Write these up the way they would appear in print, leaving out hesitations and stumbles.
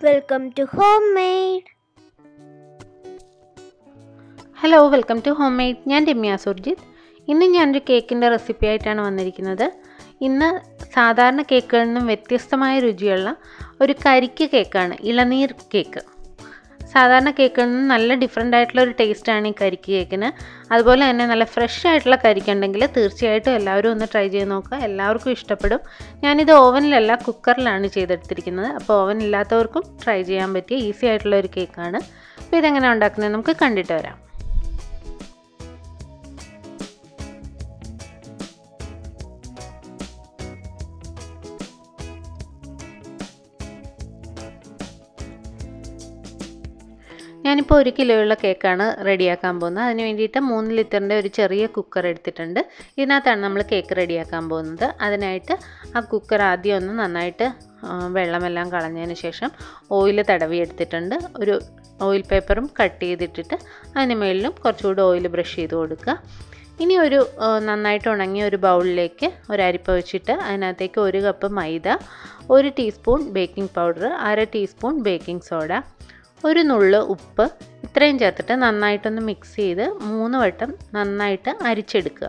Welcome to Homemade. Hello welcome to home made. ഞാൻ രമ്യ സുർജിത്ത്. ഇന്ന് ഞാനൊരു കേക്കിൻ്റെ റെസിപ്പി ആയിട്ടാണ് വന്നിരിക്കുന്നത്. ഇന്ന് സാധാരണ കേക്കുകളിൽ നിന്നും വ്യത്യസ്തമായ രുചിയുള്ള ഒരു കരിക്ക് കേക്കാണ്, ഇളനീർ കേക്ക്. സാധാരണ കേക്കിൽ നിന്നും നല്ല ഡിഫറെൻ്റ് ആയിട്ടുള്ള ഒരു ടേസ്റ്റാണ് ഈ കരിക്ക് കേക്കിന്. അതുപോലെ തന്നെ നല്ല ഫ്രഷ് ആയിട്ടുള്ള കരിക്കുണ്ടെങ്കിൽ തീർച്ചയായിട്ടും എല്ലാവരും ഒന്ന് ട്രൈ ചെയ്ത് നോക്കുക, എല്ലാവർക്കും ഇഷ്ടപ്പെടും. ഞാനിത് ഓവനിലല്ല കുക്കറിലാണ് ചെയ്തെടുത്തിരിക്കുന്നത്. അപ്പോൾ ഓവൻ ഇല്ലാത്തവർക്കും ട്രൈ ചെയ്യാൻ പറ്റിയ ഈസി ആയിട്ടുള്ള ഒരു കേക്കാണ്. അപ്പോൾ ഇതെങ്ങനെ ഉണ്ടാക്കുന്നത് നമുക്ക് കണ്ടിട്ട് വരാം. ഞാനിപ്പോൾ 1 കിലോയുള്ള കേക്കാണ് റെഡിയാക്കാൻ പോകുന്നത്. അതിന് വേണ്ടിയിട്ട് 3 ലിറ്ററിൻ്റെ ഒരു ചെറിയ കുക്കർ എടുത്തിട്ടുണ്ട്. ഇതിനകത്താണ് നമ്മൾ കേക്ക് റെഡിയാക്കാൻ പോകുന്നത്. അതിനായിട്ട് ആ കുക്കർ ആദ്യം ഒന്ന് നന്നായിട്ട് വെള്ളമെല്ലാം കളഞ്ഞതിന് ശേഷം ഓയിൽ തടവി എടുത്തിട്ടുണ്ട്. ഒരു ഓയിൽ പേപ്പറും കട്ട് ചെയ്തിട്ടിട്ട് അതിന് മുകളിലും കുറച്ചുകൂടി ഓയിൽ ബ്രഷ് ചെയ്ത് കൊടുക്കുക. ഇനി ഒരു നന്നായിട്ട് ഉണങ്ങിയ ഒരു ബൗളിലേക്ക് ഒരു അരിപ്പ വെച്ചിട്ട് അതിനകത്തേക്ക് 1 cup maida, 1 teaspoon baking powder, 1/2 teaspoon baking soda, ഒരു നുള്ള് ഉപ്പ്, ഇത്രയും ചേർത്തിട്ട് നന്നായിട്ടൊന്ന് മിക്സ് ചെയ്ത് 3 വട്ടം നന്നായിട്ട് അരിച്ചെടുക്കുക.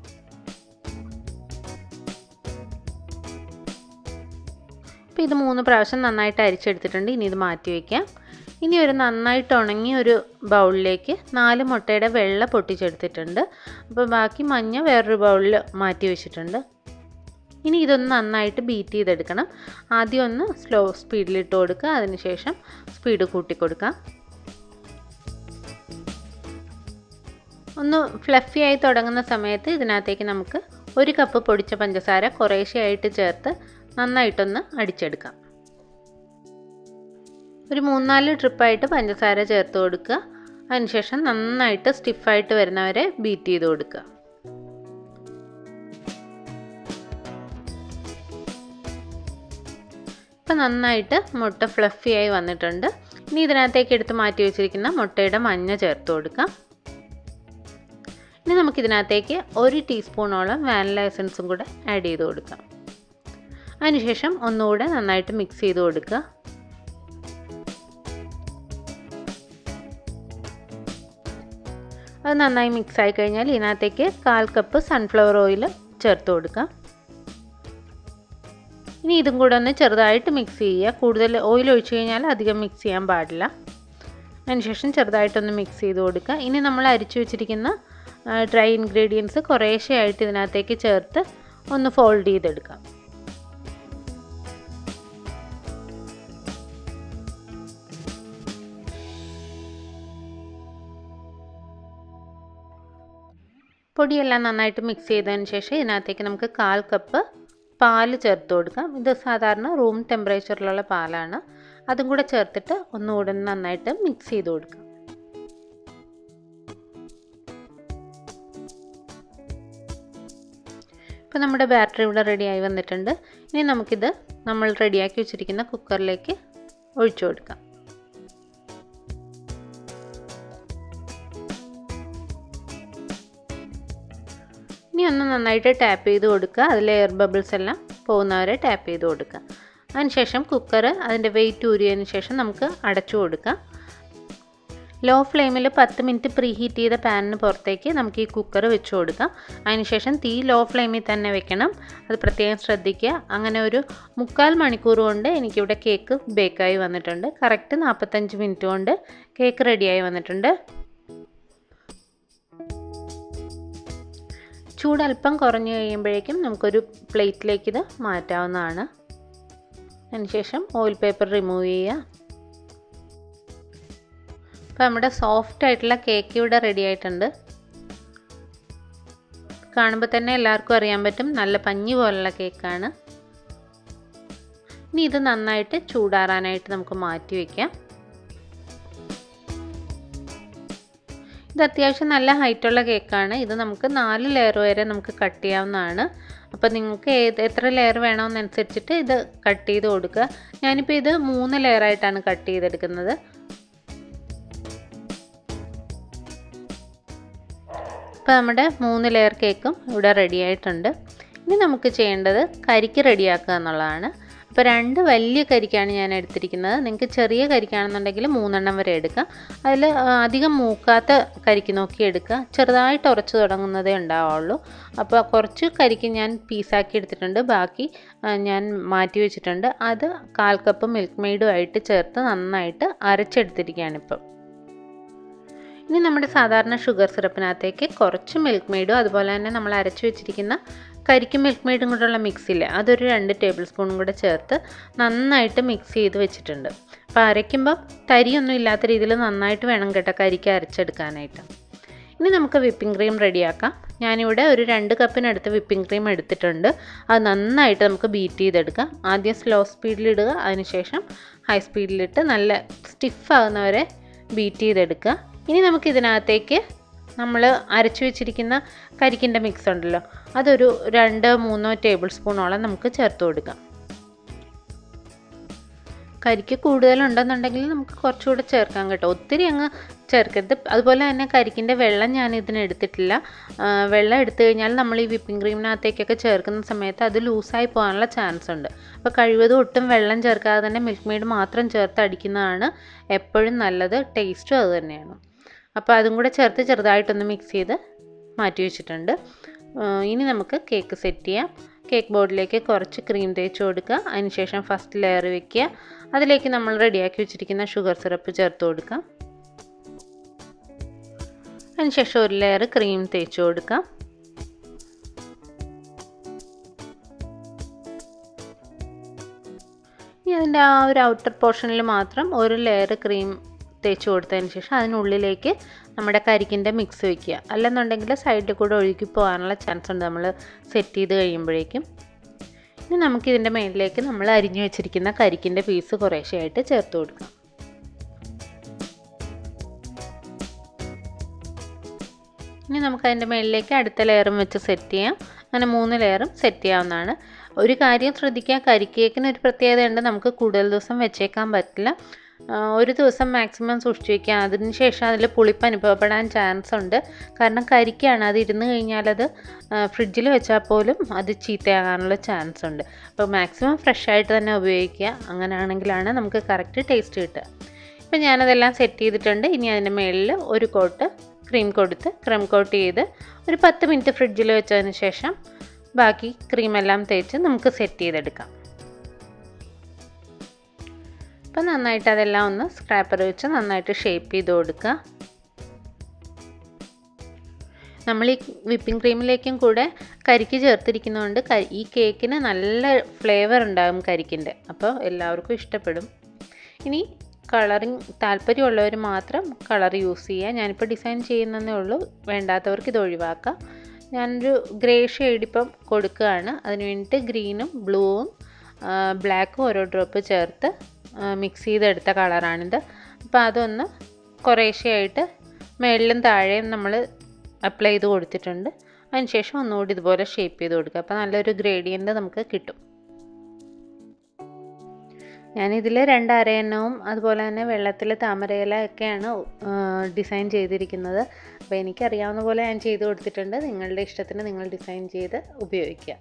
അപ്പോൾ ഇത് 3 പ്രാവശ്യം നന്നായിട്ട് അരിച്ചെടുത്തിട്ടുണ്ട്. ഇനി ഇത് മാറ്റി വയ്ക്കാം. ഇനി ഒരു നന്നായിട്ട് ഉണങ്ങി ഒരു ബൗളിലേക്ക് 4 മുട്ടയുടെ വെള്ള പൊട്ടിച്ചെടുത്തിട്ടുണ്ട്. അപ്പോൾ ബാക്കി മഞ്ഞ വേറൊരു ബൗളിൽ മാറ്റി വെച്ചിട്ടുണ്ട്. ഇനി ഇതൊന്ന് നന്നായിട്ട് ബീറ്റ് ചെയ്തെടുക്കണം. ആദ്യം ഒന്ന് സ്ലോ സ്പീഡിലിട്ട് കൊടുക്കുക, അതിനുശേഷം സ്പീഡ് കൂട്ടി കൊടുക്കാം. ഒന്ന് ഫ്ലഫി ആയി തുടങ്ങുന്ന സമയത്ത് ഇതിനകത്തേക്ക് നമുക്ക് 1 കപ്പ് പൊടിച്ച പഞ്ചസാര കുറേശ്ശെയായിട്ട് ചേർത്ത് നന്നായിട്ടൊന്ന് അടിച്ചെടുക്കാം. ഒരു 3-4 ട്രിപ്പായിട്ട് പഞ്ചസാര ചേർത്ത് കൊടുക്കുക. അതിനുശേഷം നന്നായിട്ട് സ്റ്റിഫായിട്ട് വരുന്നവരെ ബീറ്റ് ചെയ്ത് കൊടുക്കുക. ഇപ്പം നന്നായിട്ട് മുട്ട ഫ്ലഫി ആയി വന്നിട്ടുണ്ട്. ഇനി ഇതിനകത്തേക്ക് എടുത്ത് മാറ്റി വെച്ചിരിക്കുന്ന മുട്ടയുടെ മഞ്ഞ ചേർത്ത് കൊടുക്കാം. ഇനി നമുക്കിതിനകത്തേക്ക് 1 ടീസ്പൂണോളം വാനില എസൻസും കൂടെ ആഡ് ചെയ്ത് കൊടുക്കാം. അതിനുശേഷം ഒന്നുകൂടെ നന്നായിട്ട് മിക്സ് ചെയ്ത് കൊടുക്കുക. അത് നന്നായി മിക്സ് ആയി കഴിഞ്ഞാൽ ഇതിനകത്തേക്ക് 1/4 കപ്പ് സൺഫ്ലവർ ഓയിൽ ചേർത്ത് കൊടുക്കാം. ഇനി ഇതും കൂടെ ഒന്ന് ചെറുതായിട്ട് മിക്സ് ചെയ്യുക. കൂടുതൽ ഓയിൽ ഒഴിച്ച് കഴിഞ്ഞാൽ അധികം മിക്സ് ചെയ്യാൻ പാടില്ല. അതിനുശേഷം ചെറുതായിട്ടൊന്ന് മിക്സ് ചെയ്ത് കൊടുക്കുക. ഇനി നമ്മൾ അരിച്ചു വെച്ചിരിക്കുന്ന ഡ്രൈ ഇൻഗ്രീഡിയൻസ് കുറേശ്ശെയായിട്ട് ഇതിനകത്തേക്ക് ചേർത്ത് ഒന്ന് ഫോൾഡ് ചെയ്തെടുക്കാം. പൊടിയെല്ലാം നന്നായിട്ട് മിക്സ് ചെയ്തതിന് ശേഷം ഇതിനകത്തേക്ക് നമുക്ക് 1/4 കപ്പ് പാല് ചേർത്ത് കൊടുക്കാം. ഇത് സാധാരണ റൂം ടെമ്പറേച്ചറിലുള്ള പാലാണ്. അതും കൂടെ ചേർത്തിട്ട് ഒന്നുകൂടെ നന്നായിട്ട് മിക്സ് ചെയ്ത് കൊടുക്കാം. ഇപ്പോൾ നമ്മുടെ ബാറ്ററി ഇവിടെ റെഡിയായി വന്നിട്ടുണ്ട്. ഇനി നമുക്കിത് നമ്മൾ റെഡിയാക്കി വെച്ചിരിക്കുന്ന കുക്കറിലേക്ക് ഒഴിച്ചു കൊടുക്കാം. ഇനി ഒന്ന് നന്നായിട്ട് ടാപ്പ് ചെയ്ത് കൊടുക്കുക. അതിലെ എയർ ബബിൾസ് എല്ലാം പോകുന്നവരെ ടാപ്പ് ചെയ്ത് കൊടുക്കുക. അതിനുശേഷം കുക്കർ അതിൻ്റെ വെയിറ്റ് ഊരിയതിന് ശേഷം നമുക്ക് അടച്ചു കൊടുക്കാം. ലോ ഫ്ലെയിമിൽ 10 മിനിറ്റ് പ്രീ ഹീറ്റ് ചെയ്ത പാനിന് പുറത്തേക്ക് നമുക്ക് ഈ കുക്കർ വെച്ച് കൊടുക്കാം. അതിനുശേഷം തീ ലോ ഫ്ലെയിമിൽ തന്നെ വെക്കണം, അത് പ്രത്യേകം ശ്രദ്ധിക്കുക. അങ്ങനെ ഒരു 3/4 മണിക്കൂർ കൊണ്ട് എനിക്കിവിടെ കേക്ക് ബേക്കായി വന്നിട്ടുണ്ട്. കറക്റ്റ് 45 മിനിറ്റ് കൊണ്ട് കേക്ക് റെഡിയായി വന്നിട്ടുണ്ട്. ചൂട് അല്പം കുറഞ്ഞു കഴിയുമ്പോഴേക്കും നമുക്കൊരു പ്ലേറ്റിലേക്ക് ഇത് മാറ്റാവുന്നതാണ്. അതിനുശേഷം ഓയിൽ പേപ്പർ റിമൂവ് ചെയ്യുക. അപ്പോൾ നമ്മുടെ സോഫ്റ്റ് ആയിട്ടുള്ള കേക്ക് ഇവിടെ റെഡി ആയിട്ടുണ്ട്. കാണുമ്പോൾ തന്നെ എല്ലാവർക്കും അറിയാൻ പറ്റും നല്ല പഞ്ഞി പോലുള്ള കേക്കാണ്. ഇനി ഇത് നന്നായിട്ട് ചൂടാറാനായിട്ട് നമുക്ക് മാറ്റി വയ്ക്കാം. ഇത് അത്യാവശ്യം നല്ല ഹൈറ്റുള്ള കേക്കാണ്. ഇത് നമുക്ക് 4 ലെയർ വരെ നമുക്ക് കട്ട് ചെയ്യാവുന്നതാണ്. അപ്പോൾ നിങ്ങൾക്ക് എത്ര ലെയർ വേണമെന്നനുസരിച്ചിട്ട് ഇത് കട്ട് ചെയ്ത് കൊടുക്കുക. ഞാനിപ്പോൾ ഇത് 3 ലെയറായിട്ടാണ് കട്ട് ചെയ്തെടുക്കുന്നത്. ഇപ്പോൾ നമ്മുടെ 3 ലെയർ കേക്കും ഇവിടെ റെഡി ആയിട്ടുണ്ട്. ഇനി നമുക്ക് ചെയ്യേണ്ടത് കരിക്ക് റെഡിയാക്കുക എന്നുള്ളതാണ്. അപ്പോൾ അപ്പോൾ 2 വലിയ കരിക്കാണ് ഞാൻ എടുത്തിരിക്കുന്നത്. നിങ്ങൾക്ക് ചെറിയ കരിക്കാണെന്നുണ്ടെങ്കിൽ 3 എണ്ണം വരെ എടുക്കാം. അതിൽ അധികം മൂക്കാത്ത കരിക്ക് നോക്കി എടുക്കുക. ചെറുതായിട്ട് ഉറച്ചു തുടങ്ങുന്നതേ ഉണ്ടാവുള്ളൂ. അപ്പോൾ കുറച്ച് കരിക്ക് ഞാൻ പീസാക്കി എടുത്തിട്ടുണ്ട്. ബാക്കി ഞാൻ മാറ്റി വെച്ചിട്ടുണ്ട്. അത് 1/4 കപ്പ് മിൽക്ക് മെയ്ഡുമായിട്ട് ചേർത്ത് നന്നായിട്ട് അരച്ചെടുത്തിരിക്കുകയാണിപ്പം. ഇനി നമ്മുടെ സാധാരണ ഷുഗർ സിറപ്പിനകത്തേക്ക് കുറച്ച് മിൽക്ക് മെയ്ഡും അതുപോലെ തന്നെ നമ്മൾ അരച്ചു വെച്ചിരിക്കുന്ന കരിക്കും മിൽക്ക് മെയ്ഡും കൂടെയുള്ള മിക്സില്ലേ, അതൊരു 2 ടേബിൾ സ്പൂണും കൂടെ ചേർത്ത് നന്നായിട്ട് മിക്സ് ചെയ്ത് വെച്ചിട്ടുണ്ട്. അപ്പോൾ അരയ്ക്കുമ്പോൾ തരിയൊന്നും ഇല്ലാത്ത രീതിയിൽ നന്നായിട്ട് വേണം കേട്ടോ കരിക്ക് അരച്ചെടുക്കാനായിട്ട്. ഇനി നമുക്ക് വിപ്പിംഗ് ക്രീം റെഡിയാക്കാം. ഞാനിവിടെ ഒരു 2 കപ്പിനടുത്ത് വിപ്പിംഗ് ക്രീം എടുത്തിട്ടുണ്ട്. അത് നന്നായിട്ട് നമുക്ക് ബീറ്റ് ചെയ്തെടുക്കാം. ആദ്യം സ്ലോ സ്പീഡിലിടുക, അതിനുശേഷം ഹൈ സ്പീഡിലിട്ട് നല്ല സ്റ്റിഫാകുന്നവരെ ബീറ്റ് ചെയ്തെടുക്കുക. ഇനി നമുക്കിതിനകത്തേക്ക് നമ്മൾ അരച്ചു വെച്ചിരിക്കുന്ന കരിക്കിൻ്റെ മിക്സ് ഉണ്ടല്ലോ, അതൊരു 2-3 ടേബിൾ സ്പൂണോളം നമുക്ക് ചേർത്ത് കൊടുക്കാം. കരിക്ക് കൂടുതലുണ്ടെന്നുണ്ടെങ്കിൽ നമുക്ക് കുറച്ചുകൂടെ ചേർക്കാം കേട്ടോ, ഒത്തിരി അങ്ങ് ചേർക്കരുത്. അതുപോലെ തന്നെ കരിക്കിൻ്റെ വെള്ളം ഞാൻ ഇതിന് എടുത്തിട്ടില്ല. വെള്ളം എടുത്തു കഴിഞ്ഞാൽ നമ്മൾ ഈ വിപ്പിംഗ് ക്രീമിനകത്തേക്കൊക്കെ ചേർക്കുന്ന സമയത്ത് അത് ലൂസായി പോകാനുള്ള ചാൻസ് ഉണ്ട്. അപ്പോൾ കഴിവതും ഒട്ടും വെള്ളം ചേർക്കാതെ തന്നെ മിൽക്ക് മെയ്ഡ് മാത്രം ചേർത്ത് അടിക്കുന്നതാണ് എപ്പോഴും നല്ലത്. ടേസ്റ്റും അത് തന്നെയാണ്. അപ്പോൾ അതും കൂടെ ചേർത്ത് ചെറുതായിട്ടൊന്ന് മിക്സ് ചെയ്ത് മാറ്റി വെച്ചിട്ടുണ്ട്. ഇനി നമുക്ക് കേക്ക് സെറ്റ് ചെയ്യാം. കേക്ക് ബോർഡിലേക്ക് കുറച്ച് ക്രീം തേച്ച് കൊടുക്കുക. അതിനുശേഷം ഫസ്റ്റ് ലെയർ വെക്കുക. അതിലേക്ക് നമ്മൾ റെഡിയാക്കി വെച്ചിരിക്കുന്ന ഷുഗർ സിറപ്പ് ചേർത്ത് കൊടുക്കാം. അതിനുശേഷം ഒരു ലെയർ ക്രീം തേച്ച് കൊടുക്കാം. ഇനി അതിൻ്റെ ആ ഒരു ഔട്ടർ പോർഷനിൽ മാത്രം ഒരു ലെയർ ക്രീം തേച്ച് കൊടുത്തതിന് ശേഷം അതിനുള്ളിലേക്ക് നമ്മുടെ കരിക്കിൻ്റെ മിക്സ് വയ്ക്കുക. അല്ലെന്നുണ്ടെങ്കിൽ സൈഡിൽ കൂടെ ഒഴുകി പോകാനുള്ള ചാൻസ് ഉണ്ട് നമ്മൾ സെറ്റ് ചെയ്ത് കഴിയുമ്പോഴേക്കും. ഇനി നമുക്കിതിൻ്റെ മേലിലേക്ക് നമ്മൾ അരിഞ്ഞു വെച്ചിരിക്കുന്ന കരിക്കിൻ്റെ പീസ് കുറേശ്ശെയായിട്ട് ചേർത്ത് കൊടുക്കാം. ഇനി നമുക്കതിൻ്റെ മേലിലേക്ക് അടുത്ത ലെയറും വെച്ച് സെറ്റ് ചെയ്യാം. അങ്ങനെ 3 ലെയറും സെറ്റ് ചെയ്യാവുന്നതാണ്. ഒരു കാര്യം ശ്രദ്ധിക്കുക, കരിക്ക് കേക്കിന് ഒരു പ്രത്യേകതയുണ്ട്, നമുക്ക് കൂടുതൽ ദിവസം വെച്ചേക്കാൻ പറ്റില്ല. ഒരു ദിവസം മാക്സിമം സൂക്ഷിച്ച് വയ്ക്കുക. അതിനുശേഷം അതിൽ പുളിപ്പ് അനുഭവപ്പെടാൻ ചാൻസ് ഉണ്ട്. കാരണം കരിക്കാണ്, അത് ഇരുന്ന് കഴിഞ്ഞാൽ അത് ഫ്രിഡ്ജിൽ വെച്ചാൽ പോലും അത് ചീത്തയാകാനുള്ള ചാൻസ് ഉണ്ട്. അപ്പോൾ മാക്സിമം ഫ്രഷായിട്ട് തന്നെ ഉപയോഗിക്കുക. അങ്ങനെയാണെങ്കിലാണ് നമുക്ക് കറക്റ്റ് ടേസ്റ്റ് കിട്ടുക. ഇപ്പം ഞാനതെല്ലാം സെറ്റ് ചെയ്തിട്ടുണ്ട്. ഇനി അതിൻ്റെ മുകളിൽ ഒരു കോട്ട് ക്രീം കൊടുത്ത് ക്രീം കോട്ട് ചെയ്ത് ഒരു 10 മിനിറ്റ് ഫ്രിഡ്ജിൽ വെച്ചതിന് ശേഷം ബാക്കി ക്രീമെല്ലാം തേച്ച് നമുക്ക് സെറ്റ് ചെയ്തെടുക്കാം. അപ്പം നന്നായിട്ട് അതെല്ലാം ഒന്ന് സ്ക്രാപ്പർ വെച്ച് നന്നായിട്ട് ഷേപ്പ് ചെയ്ത് കൊടുക്കുക. നമ്മൾ ഈ വിപ്പിംഗ് ക്രീമിലേക്കും കൂടെ കരിക്ക് ചേർത്തിരിക്കുന്നതുകൊണ്ട് ഈ കേക്കിന് നല്ല ഫ്ലേവർ ഉണ്ടാകും കരിക്കിൻ്റെ. അപ്പോൾ എല്ലാവർക്കും ഇഷ്ടപ്പെടും. ഇനി കളറിങ് താല്പര്യമുള്ളവർ മാത്രം കളർ യൂസ് ചെയ്യുക. ഞാനിപ്പോൾ ഡിസൈൻ ചെയ്യുന്നതേ ഉള്ളൂ, വേണ്ടാത്തവർക്ക് ഇത് ഒഴിവാക്കാം. ഞാനൊരു ഗ്രേ ഷെയ്ഡ് ഇപ്പം കൊടുക്കുകയാണ്. അതിന് വേണ്ടിയിട്ട് ഗ്രീനും ബ്ലൂവും ബ്ലാക്കും ഓരോ ഡ്രോപ്പ് ചേർത്ത് മിക്സ് ചെയ്തെടുത്ത കളറാണിത്. അപ്പോൾ അതൊന്ന് കുറേശ്ശെയായിട്ട് മേളിലും താഴെയും നമ്മൾ അപ്ലൈ ചെയ്ത് കൊടുത്തിട്ടുണ്ട്. അതിനുശേഷം ഒന്നുകൂടി ഇതുപോലെ ഷേപ്പ് ചെയ്ത് കൊടുക്കുക. അപ്പോൾ നല്ലൊരു ഗ്രേഡിയൻറ്റ് നമുക്ക് കിട്ടും. ഞാനിതിൽ 2 അരയന്നവും അതുപോലെ തന്നെ വെള്ളത്തിൽ താമരയില ഒക്കെയാണ് ഡിസൈൻ ചെയ്തിരിക്കുന്നത്. അപ്പോൾ എനിക്കറിയാവുന്ന പോലെ ഞാൻ ചെയ്ത് കൊടുത്തിട്ടുണ്ട്. നിങ്ങളുടെ ഇഷ്ടത്തിന് നിങ്ങൾ ഡിസൈൻ ചെയ്ത് ഉപയോഗിക്കുക.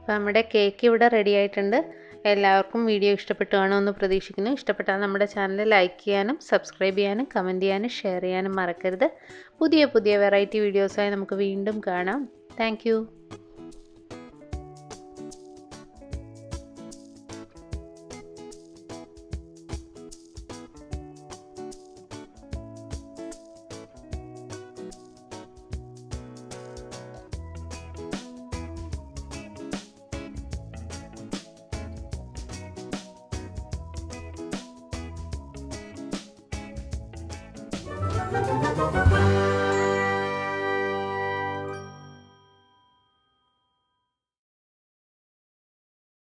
അപ്പോൾ നമ്മുടെ കേക്ക് ഇവിടെ റെഡി ആയിട്ടുണ്ട്. എല്ലാവർക്കും വീഡിയോ ഇഷ്ടപ്പെട്ടു കാണുമെന്ന് പ്രതീക്ഷിക്കുന്നു. ഇഷ്ടപ്പെട്ടാൽ നമ്മുടെ ചാനൽ ലൈക്ക് ചെയ്യാനും സബ്സ്ക്രൈബ് ചെയ്യാനും കമൻറ്റ് ചെയ്യാനും ഷെയർ ചെയ്യാനും മറക്കരുത്. പുതിയ പുതിയ വെറൈറ്റി വീഡിയോസായി നമുക്ക് വീണ്ടും കാണാം. Thank you. Thank you.